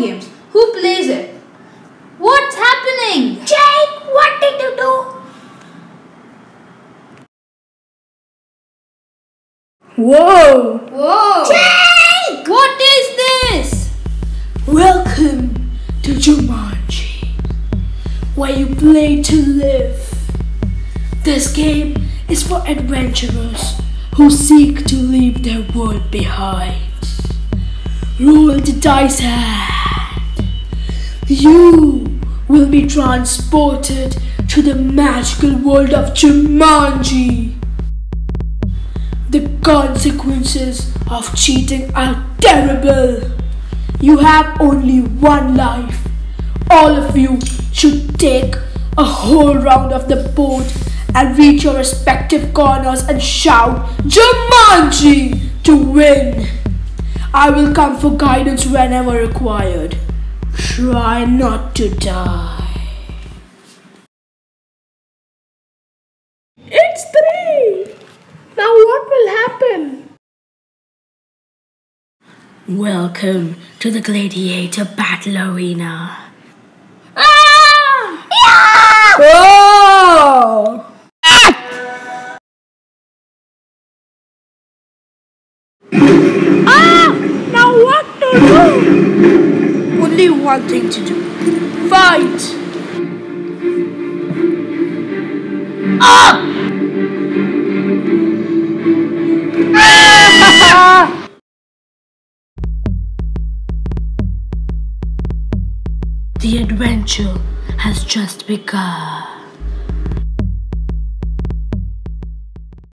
games. Who plays it? What's happening? Jake, what did you do? Whoa! Whoa! Jake! What is this? Welcome to Jumanji, where you play to live. This game is for adventurers who seek to leave their world behind. Roll the dice hand. You will be transported to the magical world of Jumanji. The consequences of cheating are terrible. You have only one life. All of you should take a whole round of the board and reach your respective corners and shout Jumanji to win. I will come for guidance whenever required. Try not to die. It's 3. Now what will happen? Welcome to the Gladiator Battle Arena. Ah! Yeah! Oh! Ah! Now what to do? Only one thing to do. Fight! Ah! The adventure has just begun.